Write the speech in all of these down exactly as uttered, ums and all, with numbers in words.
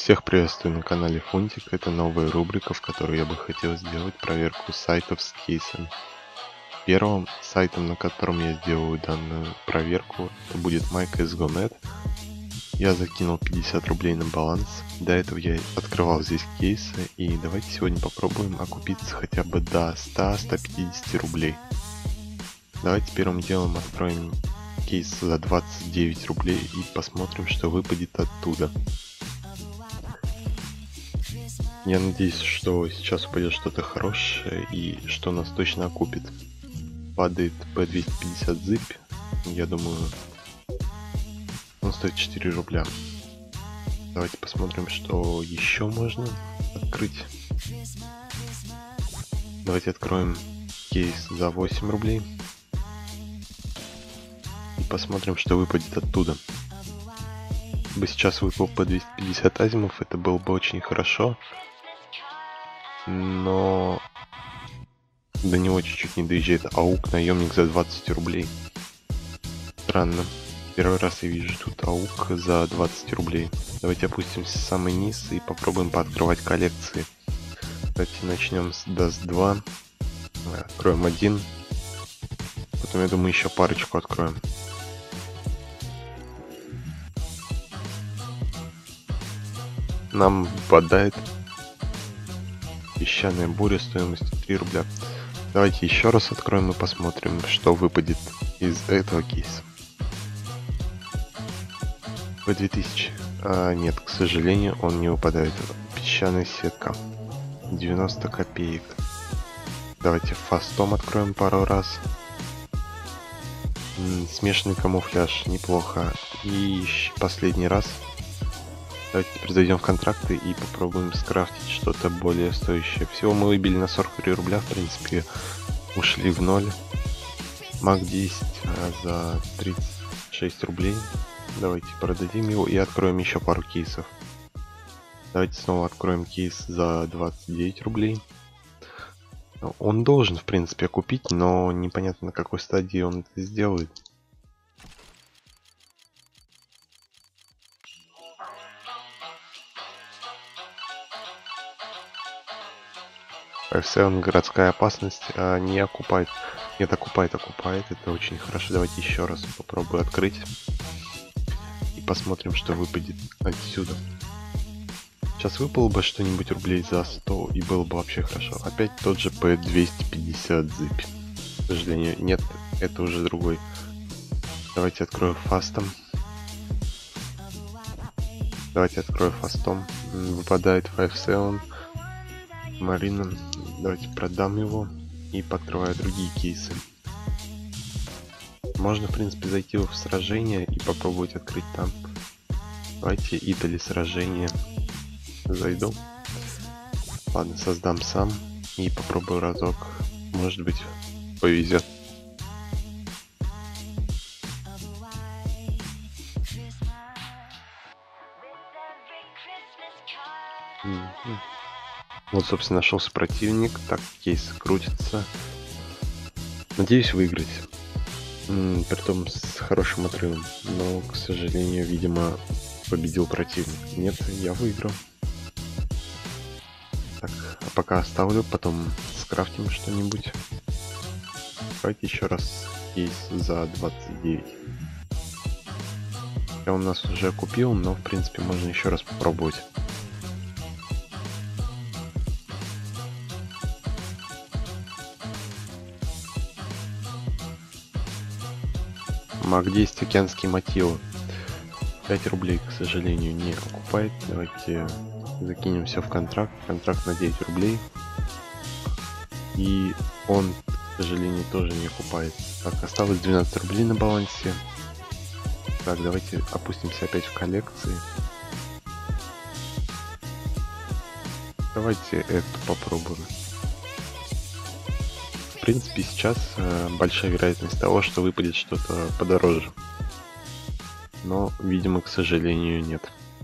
Всех приветствую на канале Фунтик. Это новая рубрика, в которой я бы хотел сделать проверку сайтов с кейсами. Первым сайтом, на котором я сделаю данную проверку, это будет май си эс го точка нет. Я закинул пятьдесят рублей на баланс. До этого я открывал здесь кейсы. И давайте сегодня попробуем окупиться хотя бы до ста — ста пятидесяти рублей. Давайте первым делом откроем кейс за двадцать девять рублей и посмотрим, что выпадет оттуда. Я надеюсь, что сейчас упадет что-то хорошее и что нас точно окупит. Падает пэ двести пятьдесят зип. Я думаю, он стоит четыре рубля. Давайте посмотрим, что еще можно открыть. Давайте откроем кейс за восемь рублей. И посмотрим, что выпадет оттуда. Бы сейчас выпал по двести пятьдесят азимов, это было бы очень хорошо. Но до него чуть-чуть не доезжает аук, наемник за двадцать рублей. Странно. Первый раз я вижу тут аук за двадцать рублей. Давайте опустимся в самый низ и попробуем пооткрывать коллекции. Давайте начнем с даст два. Откроем один. Потом, я думаю, еще парочку откроем. Нам выпадает песчаная буря стоимостью три рубля. Давайте еще раз откроем и посмотрим, что выпадет из этого кейса. пэ две тысячи. А, нет, к сожалению, он не выпадает. Песчаная сетка. девяносто копеек. Давайте фастом откроем пару раз. М-м, смешанный камуфляж. Неплохо. И последний раз. Давайте теперь зайдем в контракты и попробуем скрафтить что-то более стоящее. Всего мы выбили на сорок три рубля, в принципе, ушли в ноль. мак десять а, за тридцать шесть рублей. Давайте продадим его и откроем еще пару кейсов. Давайте снова откроем кейс за двадцать девять рублей. Он должен, в принципе, купить, но непонятно, на какой стадии он это сделает. эф семь городская опасность а, не окупает. Нет, окупает, окупает. Это очень хорошо. Давайте еще раз попробую открыть. И посмотрим, что выпадет отсюда. Сейчас выпало бы что-нибудь рублей за сто, и было бы вообще хорошо. Опять тот же пэ двести пятьдесят зип. К сожалению, нет, это уже другой. Давайте открою фастом. Давайте открою фастом. Выпадает пять семь. Марина. Давайте продам его и подкрываю другие кейсы. Можно, в принципе, зайти в сражение и попробовать открыть там. Давайте Итали сражение. Зайду. Ладно, создам сам и попробую разок. Может быть, повезет. Mm-hmm. Вот, собственно, нашелся противник. Так, кейс крутится. Надеюсь выиграть. М-м, притом с хорошим отрывом. Но, к сожалению, видимо, победил противник. Нет, я выиграл. Так, а пока оставлю, потом скрафтим что-нибудь. Давайте еще раз кейс за двадцать девять. Я у нас уже купил, но, в принципе, можно еще раз попробовать. мак десять океанские мотивы. пять рублей, к сожалению, не окупает. Давайте закинем все в контракт. Контракт на девять рублей. И он, к сожалению, тоже не окупает. Так, осталось двенадцать рублей на балансе. Так, давайте опустимся опять в коллекции. Давайте эту попробуем. В принципе, сейчас э, большая вероятность того, что выпадет что-то подороже. Но, видимо, к сожалению, нет.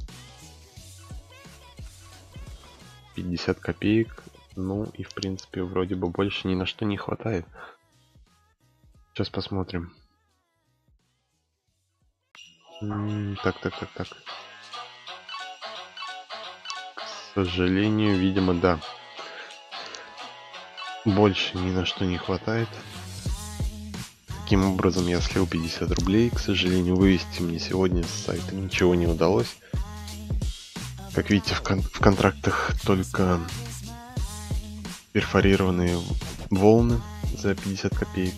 пятьдесят копеек. Ну и, в принципе, вроде бы больше ни на что не хватает. Сейчас посмотрим. М-м, так, так, так, так. сожалению, видимо, да. Больше ни на что не хватает. Таким образом, я слил пятьдесят рублей. К сожалению, вывести мне сегодня с сайта ничего не удалось. Как видите, в, кон в контрактах только перфорированные волны за пятьдесят копеек.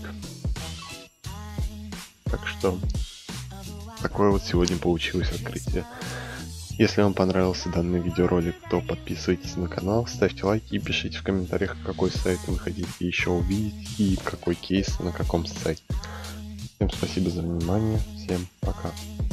Так что такое вот сегодня получилось открытие. Если вам понравился данный видеоролик, то подписывайтесь на канал, ставьте лайки и пишите в комментариях, какой сайт вы хотите еще увидеть и какой кейс на каком сайте. Всем спасибо за внимание, всем пока.